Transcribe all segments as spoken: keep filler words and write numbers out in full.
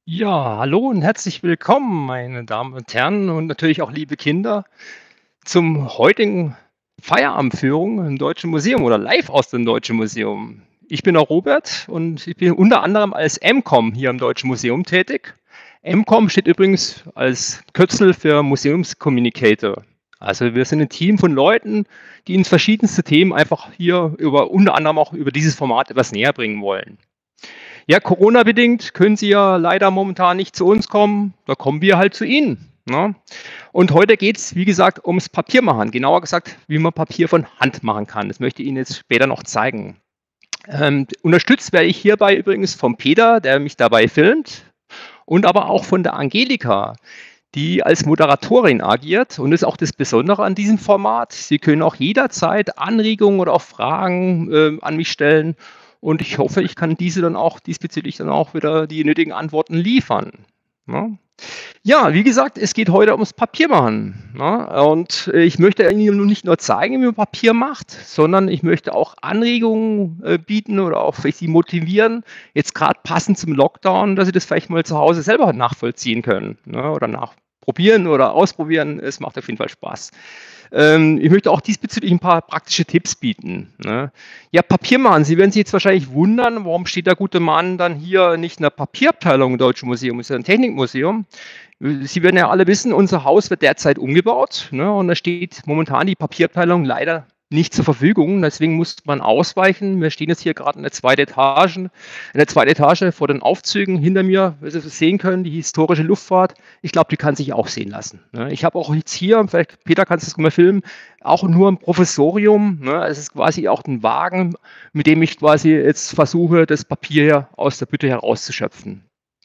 Ja, hallo und herzlich willkommen, meine Damen und Herren und natürlich auch liebe Kinder, zum heutigen Feierabendführung im Deutschen Museum oder live aus dem Deutschen Museum. Ich bin auch Robert und ich bin unter anderem als M COM hier im Deutschen Museum tätig. M COM steht übrigens als Kürzel für Museumscommunicator. Also wir sind ein Team von Leuten, die uns verschiedenste Themen einfach hier über unter anderem auch über dieses Format etwas näher bringen wollen. Ja, Corona-bedingt können Sie ja leider momentan nicht zu uns kommen. Da kommen wir halt zu Ihnen. Ne? Und heute geht es, wie gesagt, ums Papiermachen. Genauer gesagt, wie man Papier von Hand machen kann. Das möchte ich Ihnen jetzt später noch zeigen. Ähm, unterstützt werde ich hierbei übrigens vom Peter, der mich dabei filmt, und aber auch von der Angelika, die als Moderatorin agiert. Und das ist auch das Besondere an diesem Format. Sie können auch jederzeit Anregungen oder auch Fragen äh, an mich stellen. Und ich hoffe, ich kann diese dann auch diesbezüglich dann auch wieder die nötigen Antworten liefern. Ne? Ja, wie gesagt, es geht heute ums Papiermachen. Ne? Und ich möchte Ihnen nicht nur zeigen, wie man Papier macht, sondern ich möchte auch Anregungen äh, bieten oder auch vielleicht Sie motivieren, jetzt gerade passend zum Lockdown, dass Sie das vielleicht mal zu Hause selber nachvollziehen können, ne? Oder nachprobieren oder ausprobieren. Es macht auf jeden Fall Spaß. Ähm, ich möchte auch diesbezüglich ein paar praktische Tipps bieten. Ne? Ja, Papiermann. Sie werden sich jetzt wahrscheinlich wundern, warum steht der gute Mann dann hier nicht in der Papierabteilung im Deutschen Museum, es ist ja ein Technikmuseum. Sie werden ja alle wissen, unser Haus wird derzeit umgebaut, ne? Und da steht momentan die Papierabteilung leider nicht zur Verfügung. Deswegen muss man ausweichen. Wir stehen jetzt hier gerade in der zweiten Etage, in der zweiten Etage vor den Aufzügen. Hinter mir, wie Sie sehen können, die historische Luftfahrt. Ich glaube, die kann sich auch sehen lassen. Ne? Ich habe auch jetzt hier, vielleicht Peter, kannst du das mal filmen, auch nur ein Professorium. Ne? Es ist quasi auch ein Wagen, mit dem ich quasi jetzt versuche, das Papier aus der Bütte herauszuschöpfen.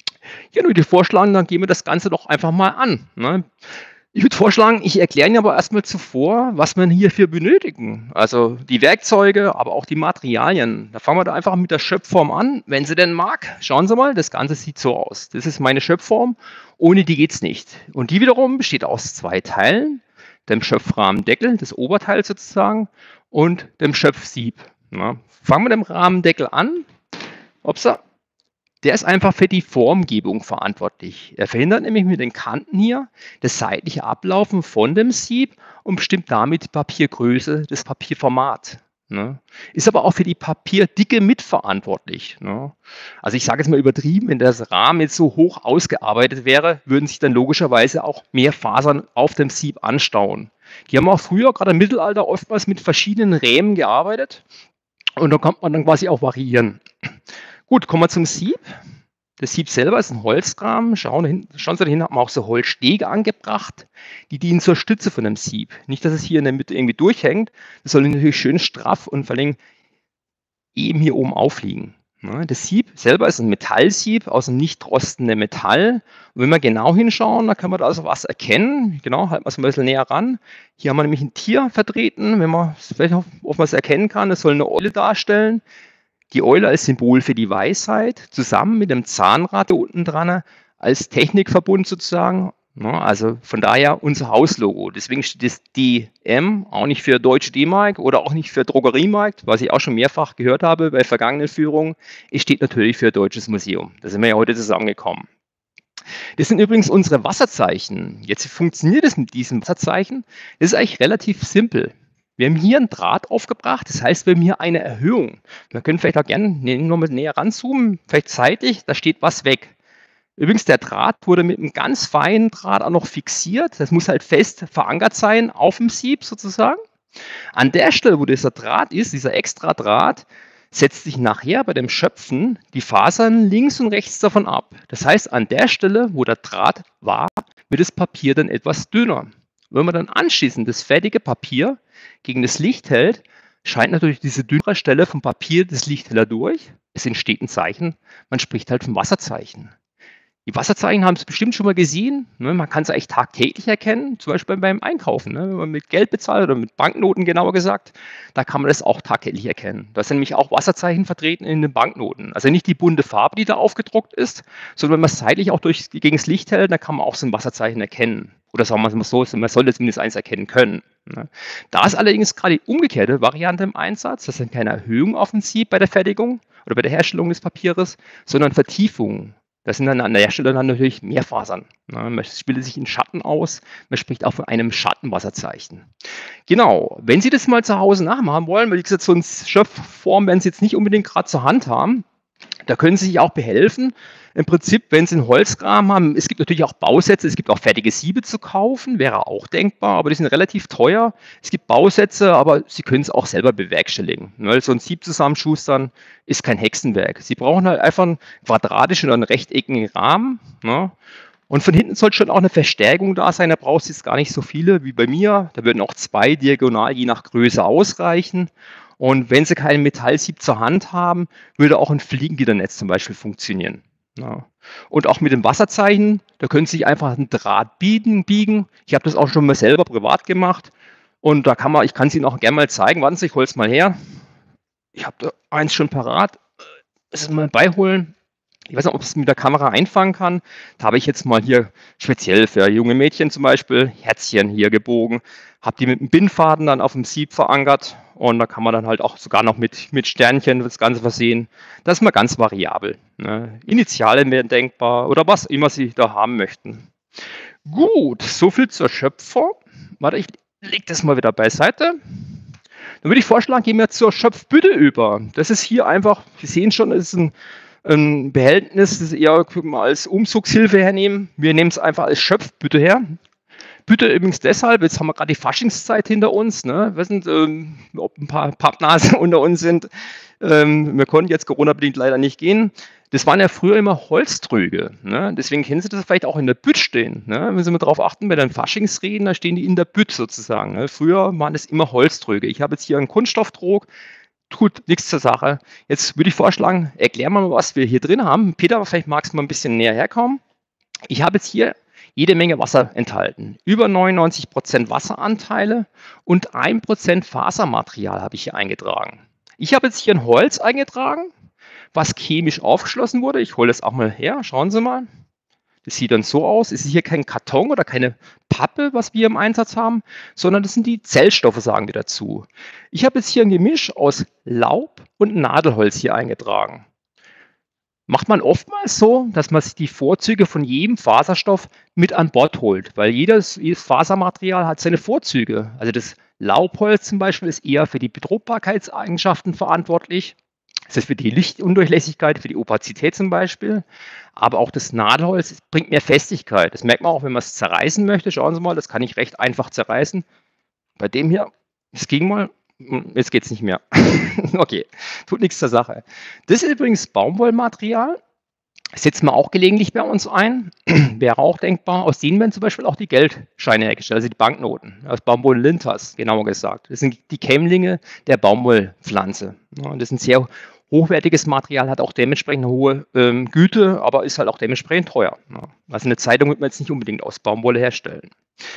Ja, würde ich vorschlagen, dann gehen wir das Ganze doch einfach mal an. Ne? Ich würde vorschlagen, ich erkläre Ihnen aber erstmal zuvor, was wir hierfür benötigen. Also die Werkzeuge, aber auch die Materialien. Da fangen wir da einfach mit der Schöpfform an, wenn sie denn mag. Schauen Sie mal, das Ganze sieht so aus. Das ist meine Schöpfform, ohne die geht es nicht. Und die wiederum besteht aus zwei Teilen, dem Schöpfrahmendeckel, das Oberteil sozusagen, und dem Schöpfsieb. Na, fangen wir mit dem Rahmendeckel an. Upsa. Der ist einfach für die Formgebung verantwortlich. Er verhindert nämlich mit den Kanten hier das seitliche Ablaufen von dem Sieb und bestimmt damit die Papiergröße, das Papierformat. Ne? Ist aber auch für die Papierdicke mitverantwortlich. Ne? Also ich sage jetzt mal übertrieben, wenn das Rahmen jetzt so hoch ausgearbeitet wäre, würden sich dann logischerweise auch mehr Fasern auf dem Sieb anstauen. Die haben auch früher, gerade im Mittelalter, oftmals mit verschiedenen Rähmen gearbeitet und da kann man dann quasi auch variieren. Gut, kommen wir zum Sieb. Das Sieb selber ist ein Holzrahmen. Schauen, hin, schauen Sie, da hinten haben wir auch so Holzstege angebracht. Die dienen zur Stütze von dem Sieb. Nicht, dass es hier in der Mitte irgendwie durchhängt. Das soll natürlich schön straff und vor allem eben hier oben aufliegen. Das Sieb selber ist ein Metallsieb aus einem nicht rostenden Metall. Und wenn wir genau hinschauen, dann kann man da also was erkennen. Genau, halten wir es ein bisschen näher ran. Hier haben wir nämlich ein Tier vertreten, wenn man vielleicht ob man es erkennen kann. Das soll eine Eule darstellen. Die Eule als Symbol für die Weisheit, zusammen mit dem Zahnrad unten dran, als Technikverbund sozusagen. Also von daher unser Hauslogo. Deswegen steht das D M auch nicht für Deutsche D-Mark oder auch nicht für Drogeriemarkt, was ich auch schon mehrfach gehört habe bei vergangenen Führungen. Es steht natürlich für Deutsches Museum. Da sind wir ja heute zusammengekommen. Das sind übrigens unsere Wasserzeichen. Jetzt funktioniert es mit diesem Wasserzeichen. Das ist eigentlich relativ simpel. Wir haben hier einen Draht aufgebracht, das heißt, wir haben hier eine Erhöhung. Wir können vielleicht auch gerne noch mal näher ranzoomen, vielleicht zeitlich, da steht was weg. Übrigens, der Draht wurde mit einem ganz feinen Draht auch noch fixiert. Das muss halt fest verankert sein auf dem Sieb sozusagen. An der Stelle, wo dieser Draht ist, dieser extra Draht, setzt sich nachher bei dem Schöpfen die Fasern links und rechts davon ab. Das heißt, an der Stelle, wo der Draht war, wird das Papier dann etwas dünner. Wenn man dann anschließend das fertige Papier gegen das Licht hält, scheint natürlich diese dünnere Stelle vom Papier das Licht heller durch. Es entsteht ein Zeichen, man spricht halt vom Wasserzeichen. Die Wasserzeichen haben Sie bestimmt schon mal gesehen. Ne? Man kann es eigentlich tagtäglich erkennen, zum Beispiel beim Einkaufen. Ne? Wenn man mit Geld bezahlt oder mit Banknoten genauer gesagt, da kann man das auch tagtäglich erkennen. Da sind nämlich auch Wasserzeichen vertreten in den Banknoten. Also nicht die bunte Farbe, die da aufgedruckt ist, sondern wenn man es seitlich auch durch, gegen das Licht hält, dann kann man auch so ein Wasserzeichen erkennen. Oder sagen wir es mal so, man sollte zumindest eins erkennen können. Ne? Da ist allerdings gerade die umgekehrte Variante im Einsatz. Das sind keine Erhöhung auf dem Sieb bei der Fertigung oder bei der Herstellung des Papieres, sondern Vertiefungen. Das sind dann an der Stelle dann natürlich mehr Fasern. Ne? Man bildet sich in Schatten aus. Man spricht auch von einem Schattenwasserzeichen. Genau, wenn Sie das mal zu Hause nachmachen wollen, weil wie gesagt, so eine Schöpfform werden Sie jetzt nicht unbedingt gerade zur Hand haben, da können Sie sich auch behelfen. Im Prinzip, wenn Sie einen Holzrahmen haben, es gibt natürlich auch Bausätze, es gibt auch fertige Siebe zu kaufen, wäre auch denkbar, aber die sind relativ teuer. Es gibt Bausätze, aber Sie können es auch selber bewerkstelligen. Weil so ein Sieb zusammenschustern ist kein Hexenwerk. Sie brauchen halt einfach einen quadratischen oder einen rechteckigen Rahmen. Ne? Und von hinten sollte schon auch eine Verstärkung da sein. Da brauchst du jetzt gar nicht so viele wie bei mir. Da würden auch zwei diagonal je nach Größe ausreichen. Und wenn Sie keinen Metallsieb zur Hand haben, würde auch ein Fliegengitternetz zum Beispiel funktionieren. Ja. Und auch mit dem Wasserzeichen, da können Sie sich einfach einen Draht biegen. biegen. Ich habe das auch schon mal selber privat gemacht. Und da kann man, ich kann es Ihnen auch gerne mal zeigen. Warten Sie, ich hole es mal her. Ich habe da eins schon parat. Das mal beiholen. Ich weiß nicht, ob es mit der Kamera einfangen kann. Da habe ich jetzt mal hier speziell für junge Mädchen zum Beispiel Herzchen hier gebogen. Habe die mit einem Bindfaden dann auf dem Sieb verankert. Und da kann man dann halt auch sogar noch mit, mit Sternchen das Ganze versehen. Das ist mal ganz variabel. Ne? Initialen wären denkbar oder was immer Sie da haben möchten. Gut, soviel zur Schöpfform. Warte, ich lege das mal wieder beiseite. Dann würde ich vorschlagen, gehen wir zur Schöpfbütte über. Das ist hier einfach, Sie sehen schon, es ist ein, ein Behältnis, das eher als Umzugshilfe hernehmen. Wir nehmen es einfach als Schöpfbütte her. Bütte übrigens deshalb, jetzt haben wir gerade die Faschingszeit hinter uns. Ne? Wir wissen, ähm, ob ein paar Pappnasen unter uns sind. Ähm, wir konnten jetzt Corona-bedingt leider nicht gehen. Das waren ja früher immer Holztröge. Ne? Deswegen kennen Sie das vielleicht auch in der Bütt stehen. Ne? Wenn Sie mal darauf achten, bei den Faschingsreden, da stehen die in der Bütt sozusagen. Ne? Früher waren das immer Holztröge. Ich habe jetzt hier einen Kunststofftrog, tut nichts zur Sache. Jetzt würde ich vorschlagen, erklären wir mal, was wir hier drin haben. Peter, vielleicht magst du mal ein bisschen näher herkommen. Ich habe jetzt hier jede Menge Wasser enthalten. Über neunundneunzig Prozent Wasseranteile und ein Prozent Fasermaterial habe ich hier eingetragen. Ich habe jetzt hier ein Holz eingetragen, was chemisch aufgeschlossen wurde. Ich hole das auch mal her, schauen Sie mal. Das sieht dann so aus. Es ist hier kein Karton oder keine Pappe, was wir im Einsatz haben, sondern das sind die Zellstoffe, sagen wir dazu. Ich habe jetzt hier ein Gemisch aus Laub und Nadelholz hier eingetragen. Macht man oftmals so, dass man sich die Vorzüge von jedem Faserstoff mit an Bord holt, weil jedes, jedes Fasermaterial hat seine Vorzüge. Also das Laubholz zum Beispiel ist eher für die Bedruckbarkeitseigenschaften verantwortlich. Das ist für die Lichtundurchlässigkeit, für die Opazität zum Beispiel. Aber auch das Nadelholz bringt mehr Festigkeit. Das merkt man auch, wenn man es zerreißen möchte. Schauen Sie mal, das kann ich recht einfach zerreißen. Bei dem hier, es ging mal, jetzt geht es nicht mehr. Okay, tut nichts zur Sache. Das ist übrigens Baumwollmaterial. Setzen wir auch gelegentlich bei uns ein. Wäre auch denkbar. Aus denen werden zum Beispiel auch die Geldscheine hergestellt, also die Banknoten. Aus Baumwoll-Lintas, genauer gesagt. Das sind die Keimlinge der Baumwollpflanze. Ja, das ist ein sehr hochwertiges Material, hat auch dementsprechend eine hohe ähm, Güte, aber ist halt auch dementsprechend teuer. Ja. Also eine Zeitung wird man jetzt nicht unbedingt aus Baumwolle herstellen.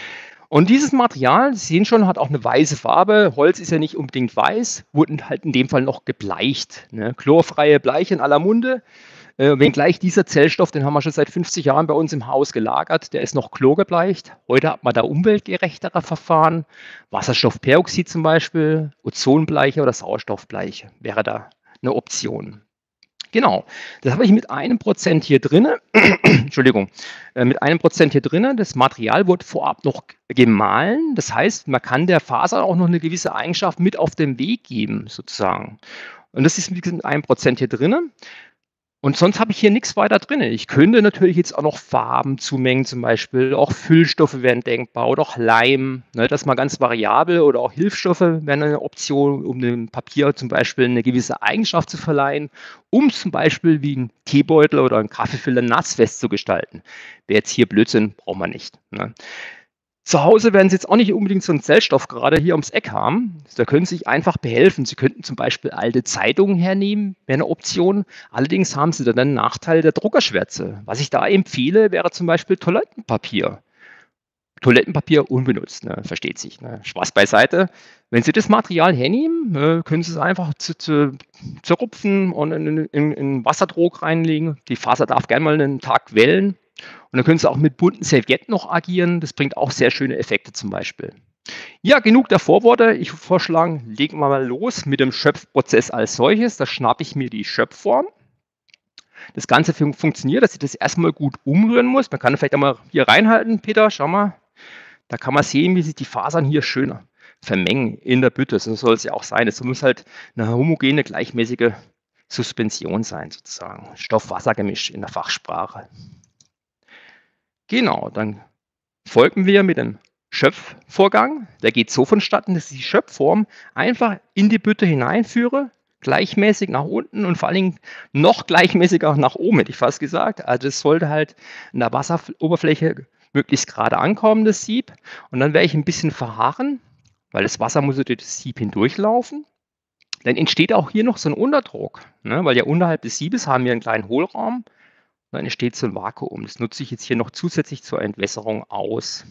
Und dieses Material, Sie sehen schon, hat auch eine weiße Farbe. Holz ist ja nicht unbedingt weiß, wurden halt in dem Fall noch gebleicht. Ne? Chlorfreie Bleiche in aller Munde. Äh, wenngleich dieser Zellstoff, den haben wir schon seit fünfzig Jahren bei uns im Haus gelagert, der ist noch chlorgebleicht. Heute hat man da umweltgerechtere Verfahren. Wasserstoffperoxid zum Beispiel, Ozonbleiche oder Sauerstoffbleiche wäre da eine Option. Genau, das habe ich mit einem Prozent hier drin. Entschuldigung, äh, mit einem Prozent hier drin. Das Material wurde vorab noch gemahlen. Das heißt, man kann der Faser auch noch eine gewisse Eigenschaft mit auf den Weg geben, sozusagen. Und das ist mit einem Prozent hier drin. Und sonst habe ich hier nichts weiter drin. Ich könnte natürlich jetzt auch noch Farben zumengen, zum Beispiel. Auch Füllstoffe wären denkbar oder auch Leim. Ne, das ist mal ganz variabel. Oder auch Hilfsstoffe wären eine Option, um dem Papier zum Beispiel eine gewisse Eigenschaft zu verleihen, um zum Beispiel wie ein Teebeutel oder ein Kaffeefilter nassfest zu gestalten. Wäre jetzt hier Blödsinn, braucht man nicht. Ne. Zu Hause werden Sie jetzt auch nicht unbedingt so einen Zellstoff gerade hier ums Eck haben. Da können Sie sich einfach behelfen. Sie könnten zum Beispiel alte Zeitungen hernehmen, wäre eine Option. Allerdings haben Sie dann einen Nachteil der Druckerschwärze. Was ich da empfehle, wäre zum Beispiel Toilettenpapier. Toilettenpapier unbenutzt, ne? Versteht sich. Ne? Spaß beiseite. Wenn Sie das Material hernehmen, äh, können Sie es einfach zu, zu, zerrupfen und in, in, in einen Wasserdruck reinlegen. Die Faser darf gerne mal einen Tag wellen. Und dann können Sie auch mit bunten Servietten noch agieren. Das bringt auch sehr schöne Effekte zum Beispiel. Ja, genug der Vorworte. Ich würde vorschlagen, legen wir mal los mit dem Schöpfprozess als solches. Da schnappe ich mir die Schöpfform. das Ganze fun funktioniert, dass ich das erstmal gut umrühren muss. Man kann vielleicht einmal hier reinhalten, Peter, schau mal. Da kann man sehen, wie sich die Fasern hier schön vermengen in der Bütte. So soll es ja auch sein. Es muss halt eine homogene, gleichmäßige Suspension sein, sozusagen. Stoff-Wasser-Gemisch in der Fachsprache. Genau, dann folgen wir mit dem Schöpfvorgang. Der geht so vonstatten, dass ich die Schöpfform einfach in die Bütte hineinführe, gleichmäßig nach unten und vor allen Dingen noch gleichmäßiger nach oben, hätte ich fast gesagt. Also es sollte halt in der Wasseroberfläche möglichst gerade ankommen, das Sieb. Und dann werde ich ein bisschen verharren, weil das Wasser muss durch das Sieb hindurchlaufen. Dann entsteht auch hier noch so ein Unterdruck, ne? Weil ja unterhalb des Siebes haben wir einen kleinen Hohlraum. Dann entsteht so ein Vakuum. Das nutze ich jetzt hier noch zusätzlich zur Entwässerung aus.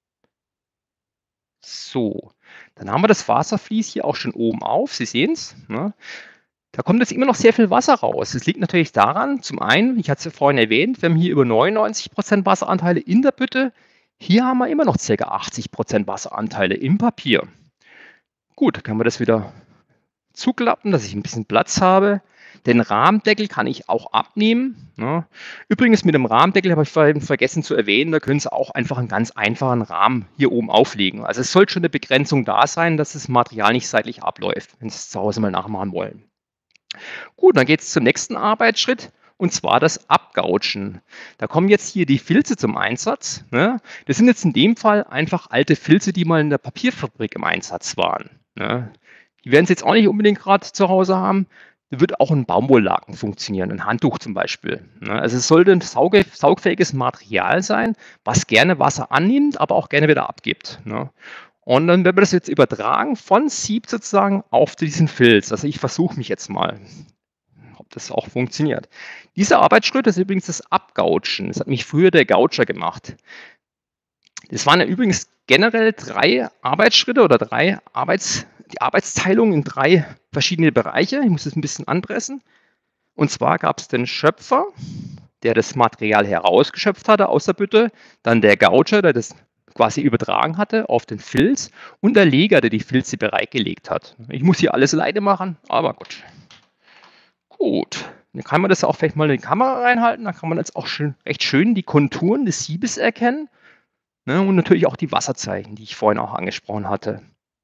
So, dann haben wir das Faservlies hier auch schon oben auf. Sie sehen es. Ne? Da kommt jetzt immer noch sehr viel Wasser raus. Das liegt natürlich daran, zum einen, ich hatte es ja vorhin erwähnt, wir haben hier über neunundneunzig Prozent Wasseranteile in der Bütte. Hier haben wir immer noch ca. achtzig Prozent Wasseranteile im Papier. Gut, können wir das wieder zuklappen, dass ich ein bisschen Platz habe. Den Rahmendeckel kann ich auch abnehmen. Ne? Übrigens mit dem Rahmendeckel habe ich vorhin vergessen zu erwähnen, da können Sie auch einfach einen ganz einfachen Rahmen hier oben auflegen. Also es sollte schon eine Begrenzung da sein, dass das Material nicht seitlich abläuft, wenn Sie es zu Hause mal nachmachen wollen. Gut, dann geht es zum nächsten Arbeitsschritt, und zwar das Abgautschen. Da kommen jetzt hier die Filze zum Einsatz. Ne? Das sind jetzt in dem Fall einfach alte Filze, die mal in der Papierfabrik im Einsatz waren. Ne? Die werden Sie jetzt auch nicht unbedingt gerade zu Hause haben. Da wird auch ein Baumwolllaken funktionieren, ein Handtuch zum Beispiel. Ne? Also es sollte ein sauge, saugfähiges Material sein, was gerne Wasser annimmt, aber auch gerne wieder abgibt. Ne? Und dann werden wir das jetzt übertragen von Sieb sozusagen auf diesen Filz. Also ich versuche mich jetzt mal, ob das auch funktioniert. Dieser Arbeitsschritt ist übrigens das Abgautschen. Das hat mich früher der Gaucher gemacht. Das waren ja übrigens generell drei Arbeitsschritte oder drei Arbeits, die Arbeitsteilung in drei verschiedene Bereiche. Ich muss das ein bisschen anpressen. Und zwar gab es den Schöpfer, der das Material herausgeschöpft hatte aus der Bütte, dann der Gaucher, der das quasi übertragen hatte auf den Filz, und der Leger, der die Filze bereitgelegt hat. Ich muss hier alles alleine machen, aber gut. Gut, dann kann man das auch vielleicht mal in die Kamera reinhalten, dann kann man jetzt auch schön, recht schön die Konturen des Siebes erkennen. Ne, und natürlich auch die Wasserzeichen, die ich vorhin auch angesprochen hatte.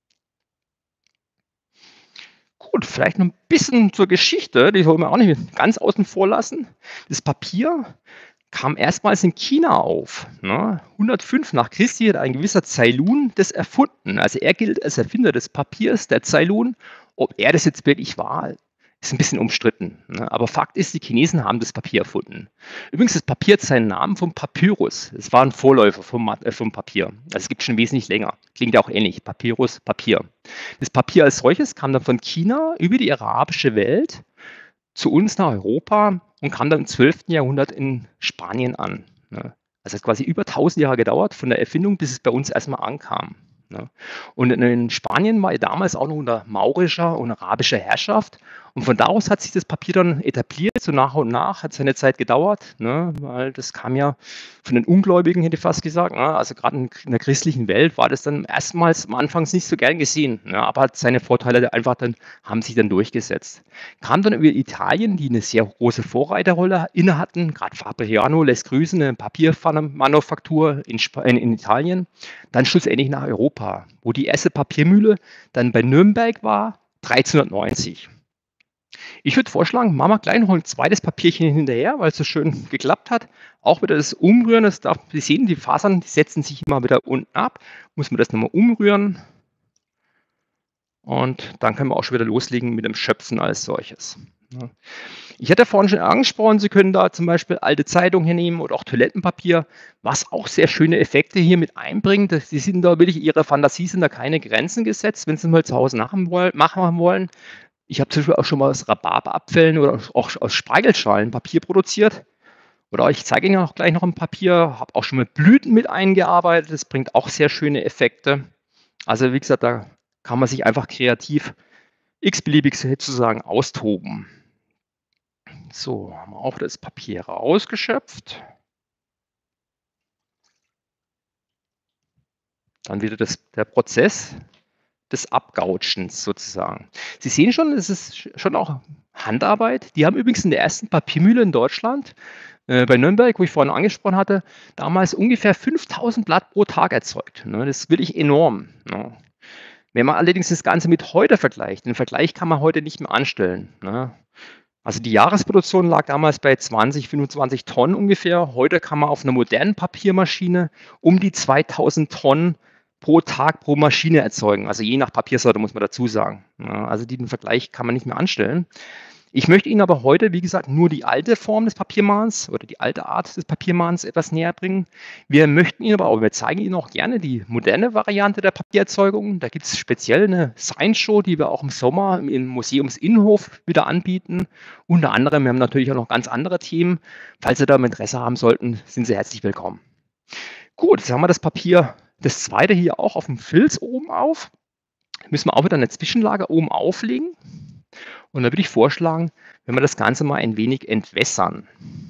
Gut, vielleicht noch ein bisschen zur Geschichte, die soll man auch nicht ganz außen vor lassen. Das Papier kam erstmals in China auf. Ne? hundertfünf nach Christi hat ein gewisser Ceylon das erfunden. Also er gilt als Erfinder des Papiers, der Ceylon. Ob er das jetzt wirklich war, ist ein bisschen umstritten. Ne? Aber Fakt ist, die Chinesen haben das Papier erfunden. Übrigens, das Papier hat seinen Namen vom Papyrus. Es war ein Vorläufer vom, äh, vom Papier. Also es gibt schon wesentlich länger. Klingt ja auch ähnlich. Papyrus, Papier. Das Papier als solches kam dann von China über die arabische Welt zu uns nach Europa und kam dann im zwölften Jahrhundert in Spanien an. Ne? Also es hat quasi über tausend Jahre gedauert von der Erfindung, bis es bei uns erstmal ankam. Ne? Und in Spanien war ja damals auch noch unter maurischer und arabischer Herrschaft. Und von da aus hat sich das Papier dann etabliert, so nach und nach, hat seine Zeit gedauert, ne? Weil das kam ja von den Ungläubigen, hätte ich fast gesagt. Ne? Also gerade in, in der christlichen Welt war das dann erstmals am Anfang nicht so gern gesehen, ne? Aber hat seine Vorteile einfach dann, haben sich dann durchgesetzt. Kam dann über Italien, die eine sehr große Vorreiterrolle inne hatten, gerade Fabriano lässt grüßen, eine Papiermanufaktur in, in, in Italien, dann schlussendlich nach Europa, wo die erste Papiermühle dann bei Nürnberg war, dreizehnhundertneunzig. Ich würde vorschlagen, machen wir gleich noch ein zweites Papierchen hinterher, weil es so schön geklappt hat. Auch wieder das Umrühren, das darf, Sie sehen, die Fasern, die setzen sich immer wieder unten ab. Muss man das nochmal umrühren. Und dann können wir auch schon wieder loslegen mit dem Schöpfen als solches. Ich hatte vorhin schon angesprochen, Sie können da zum Beispiel alte Zeitungen hernehmen oder auch Toilettenpapier, was auch sehr schöne Effekte hier mit einbringt. Sie sind da wirklich, Ihrer Fantasie sind da keine Grenzen gesetzt, wenn Sie mal zu Hause machen wollen. Ich habe zum Beispiel auch schon mal aus Rhabarberabfällen oder auch aus Spargelschalen Papier produziert. Oder ich zeige Ihnen auch gleich noch ein Papier, habe auch schon mit Blüten mit eingearbeitet. Das bringt auch sehr schöne Effekte. Also wie gesagt, da kann man sich einfach kreativ x-beliebig sozusagen austoben. So, haben wir auch das Papier rausgeschöpft. Dann wieder das, der Prozess des Abgautschens sozusagen. Sie sehen schon, es ist schon auch Handarbeit. Die haben übrigens in der ersten Papiermühle in Deutschland, äh, bei Nürnberg, wo ich vorhin angesprochen hatte, damals ungefähr fünftausend Blatt pro Tag erzeugt. Ne? Das ist wirklich enorm. Ne? Wenn man allerdings das Ganze mit heute vergleicht, den Vergleich kann man heute nicht mehr anstellen. Ne? Also die Jahresproduktion lag damals bei zwanzig, fünfundzwanzig Tonnen ungefähr. Heute kann man auf einer modernen Papiermaschine um die zweitausend Tonnen pro Tag pro Maschine erzeugen. Also je nach Papiersorte muss man dazu sagen. Ja, also den Vergleich kann man nicht mehr anstellen. Ich möchte Ihnen aber heute, wie gesagt, nur die alte Form des Papiermahns oder die alte Art des Papiermahns etwas näher bringen. Wir möchten Ihnen aber auch, wir zeigen Ihnen auch gerne die moderne Variante der Papiererzeugung. Da gibt es speziell eine Science Show, die wir auch im Sommer im Museumsinnenhof wieder anbieten. Unter anderem, wir haben natürlich auch noch ganz andere Themen. Falls Sie da Interesse haben sollten, sind Sie herzlich willkommen. Gut, jetzt haben wir das Papier, das zweite hier auch auf dem Filz oben auf. Müssen wir auch wieder eine Zwischenlage oben auflegen. Und da würde ich vorschlagen, wenn wir das Ganze mal ein wenig entwässern.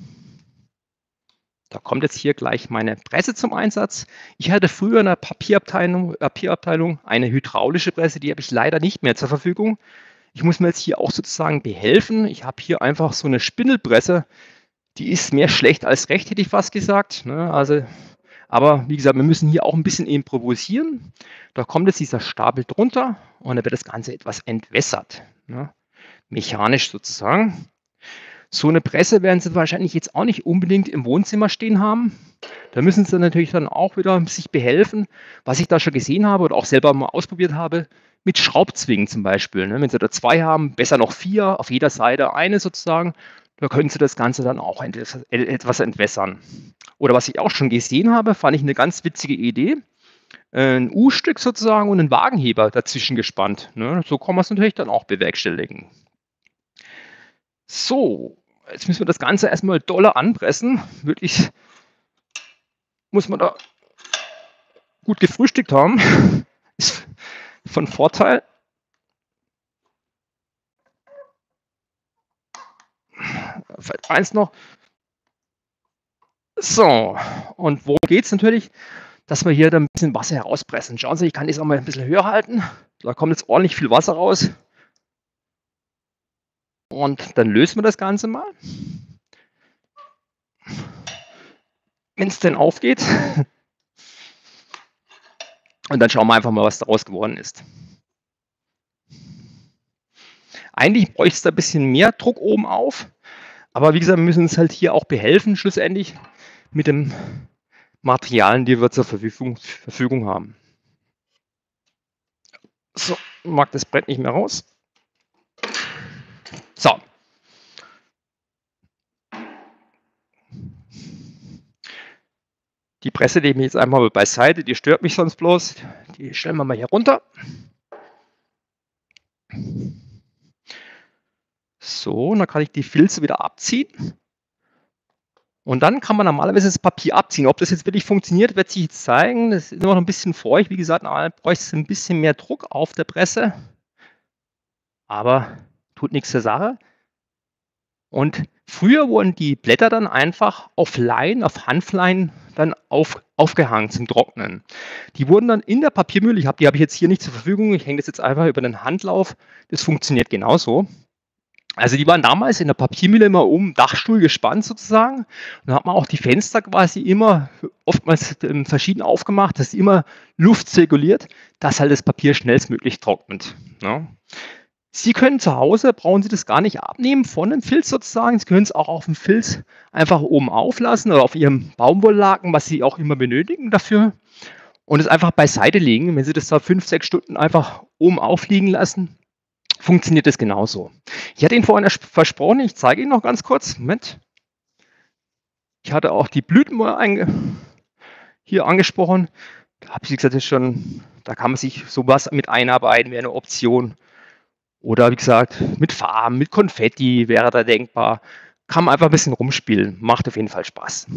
Da kommt jetzt hier gleich meine Presse zum Einsatz. Ich hatte früher in der Papierabteilung, Papierabteilung eine hydraulische Presse, die habe ich leider nicht mehr zur Verfügung. Ich muss mir jetzt hier auch sozusagen behelfen. Ich habe hier einfach so eine Spindelpresse, die ist mehr schlecht als recht, hätte ich fast gesagt. Also, aber wie gesagt, wir müssen hier auch ein bisschen improvisieren. Da kommt jetzt dieser Stapel drunter und dann wird das Ganze etwas entwässert. Mechanisch sozusagen. So eine Presse werden Sie wahrscheinlich jetzt auch nicht unbedingt im Wohnzimmer stehen haben. Da müssen Sie natürlich dann auch wieder sich behelfen, was ich da schon gesehen habe oder auch selber mal ausprobiert habe, mit Schraubzwingen zum Beispiel. Wenn Sie da zwei haben, besser noch vier, auf jeder Seite eine sozusagen, da können Sie das Ganze dann auch etwas entwässern. Oder was ich auch schon gesehen habe, fand ich eine ganz witzige Idee. Ein U-Stück sozusagen und einen Wagenheber dazwischen gespannt. So kann man es natürlich dann auch bewerkstelligen. So, jetzt müssen wir das Ganze erstmal dolle anpressen. Wirklich muss man da gut gefrühstückt haben. Ist von Vorteil. Vielleicht eins noch. So, und worum geht es natürlich? Dass wir hier dann ein bisschen Wasser herauspressen. Schauen Sie, ich kann das auch mal ein bisschen höher halten. Da kommt jetzt ordentlich viel Wasser raus. Und dann lösen wir das Ganze mal. Wenn es denn aufgeht. Und dann schauen wir einfach mal, was daraus geworden ist. Eigentlich bräuchte es da ein bisschen mehr Druck oben auf. Aber wie gesagt, wir müssen uns halt hier auch behelfen, schlussendlich, mit den Materialien, die wir zur Verfügung, Verfügung haben. So, mag das Brett nicht mehr raus. So. Die Presse lege ich jetzt einmal beiseite, die stört mich sonst bloß. Die stellen wir mal hier runter. So, und dann kann ich die Filze wieder abziehen. Und dann kann man normalerweise das Papier abziehen. Ob das jetzt wirklich funktioniert, wird sich jetzt zeigen. Das ist immer noch ein bisschen feucht. Wie gesagt, bräuchte es ein bisschen mehr Druck auf der Presse. Aber tut nichts zur Sache. Und früher wurden die Blätter dann einfach auf Leinen, auf Hanfleinen dann auf, aufgehangen zum Trocknen. Die wurden dann in der Papiermühle, ich hab, die habe ich jetzt hier nicht zur Verfügung, ich hänge das jetzt einfach über den Handlauf. Das funktioniert genauso. Also die waren damals in der Papiermühle immer um den Dachstuhl gespannt sozusagen. Und da hat man auch die Fenster quasi immer oftmals verschieden aufgemacht, dass immer Luft zirkuliert, dass halt das Papier schnellstmöglich trocknet. Ja. Sie können zu Hause, brauchen Sie das gar nicht abnehmen von dem Filz sozusagen. Sie können es auch auf dem Filz einfach oben auflassen oder auf Ihrem Baumwolllaken, was Sie auch immer benötigen dafür. Und es einfach beiseite legen. Wenn Sie das da fünf, sechs Stunden einfach oben aufliegen lassen, funktioniert das genauso. Ich hatte Ihnen vorhin versprochen, ich zeige Ihnen noch ganz kurz. Moment. Ich hatte auch die Blüten mal hier angesprochen. Da habe ich gesagt, das ist schon, da kann man sich sowas mit einarbeiten, wäre eine Option. Oder wie gesagt, mit Farben, mit Konfetti wäre da denkbar. Kann man einfach ein bisschen rumspielen. Macht auf jeden Fall Spaß.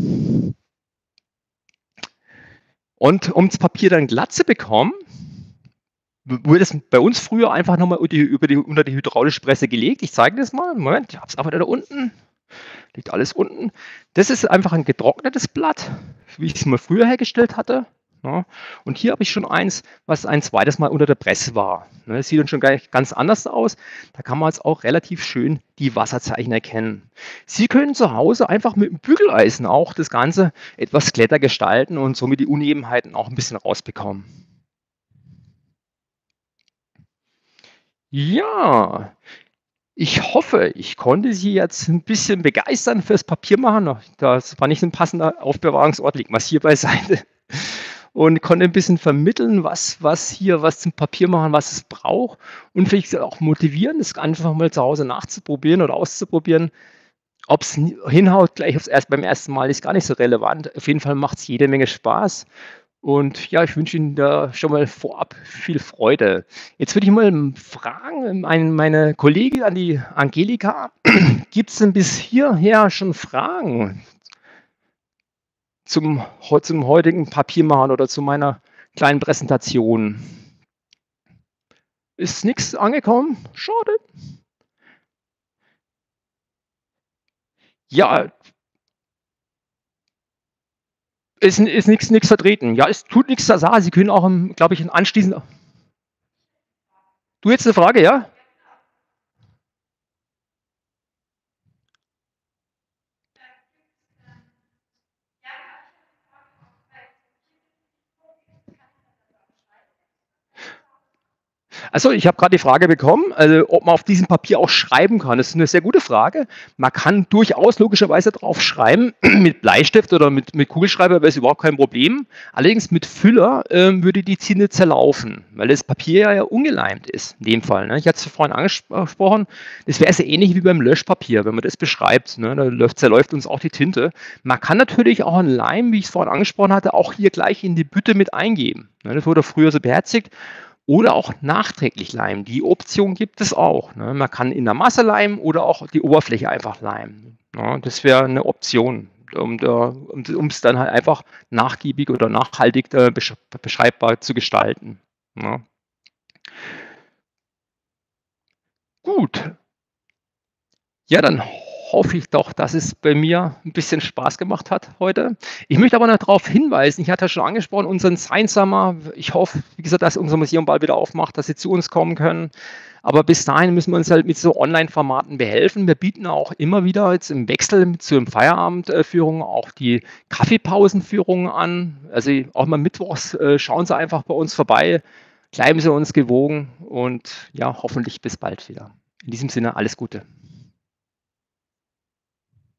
Und um das Papier dann glatt zu bekommen, wurde es bei uns früher einfach nochmal über die, über die, unter die hydraulische Presse gelegt. Ich zeige das mal. Moment, ich habe es aber da unten. Liegt alles unten. Das ist einfach ein getrocknetes Blatt, wie ich es mal früher hergestellt hatte. Ne? Und hier habe ich schon eins, was ein zweites Mal unter der Presse war. Ne, das sieht dann schon gleich ganz anders aus. Da kann man jetzt auch relativ schön die Wasserzeichen erkennen. Sie können zu Hause einfach mit dem Bügeleisen auch das Ganze etwas glatter gestalten und somit die Unebenheiten auch ein bisschen rausbekommen. Ja, ich hoffe, ich konnte Sie jetzt ein bisschen begeistern fürs Papiermachen. Das war nicht ein passender Aufbewahrungsort, liegt mal's hier beiseite. Und konnte ein bisschen vermitteln, was was hier was zum Papiermachen, was es braucht und vielleicht auch motivieren, das einfach mal zu Hause nachzuprobieren oder auszuprobieren. Ob's n hinhaut gleich aufs erst beim ersten Mal, ist gar nicht so relevant. Auf jeden Fall macht's jede Menge Spaß. Und ja, ich wünsche Ihnen da schon mal vorab viel Freude. Jetzt würde ich mal m fragen, mein meine Kollegin an die Angelika, gibt's denn bis hierher schon Fragen zum heu zum heutigen Papiermachen oder zu meiner kleinen Präsentation? Ist nix angekommen? Schade. Ja, ist ist nix nix vertreten. Ja, es tut nix zur Sache. Sie können auch, ähm, glaube ich, anschließend du jetzt 'ne Frage, ja? Also, ich habe gerade die Frage bekommen, also, ob man auf diesem Papier auch schreiben kann. Das ist 'ne sehr gute Frage. Man kann durchaus logischerweise drauf schreiben. Mit Bleistift oder mit mit Kugelschreiber wäre es überhaupt kein Problem. Allerdings mit Füller, ähm, würde die Tinte zerlaufen, weil das Papier ja ungeleimt ist in dem Fall, ne? Ich hatte es vorhin angesprochen, das wäre so ähnlich wie beim Löschpapier, wenn man das beschreibt, ne? Da läuft zerläuft uns auch die Tinte. Man kann natürlich auch 'n Leim, wie ich's vorhin angesprochen hatte, auch hier gleich in die Bütte mit eingeben, ne? Das wurde früher so beherzigt. Oder auch nachträglich leimen. Die Option gibt es auch, ne? Man kann in der Masse leimen oder auch die Oberfläche einfach leimen, ne? Das wäre 'ne Option, um da um um's dann halt einfach nachgiebig oder nachhaltig, äh, besch beschreibbar zu gestalten, ne? Gut. Ja, dann hoffe ich doch, dass es bei mir 'n bisschen Spaß gemacht hat heute. Ich möchte aber noch drauf hinweisen, ich hatte ja schon angesprochen, unseren Science Summer. Ich hoffe, wie gesagt, dass unser Museum bald wieder aufmacht, dass Sie zu uns kommen können. Aber bis dahin müssen wir uns halt mit so Online-Formaten behelfen. Wir bieten auch immer wieder jetzt im Wechsel zu den Feierabend äh, Führungen auch die Kaffeepausenführungen an. Also, auch mal mittwochs, äh, schauen Sie einfach bei uns vorbei, bleiben Sie uns gewogen und ja, hoffentlich bis bald wieder. In diesem Sinne alles Gute.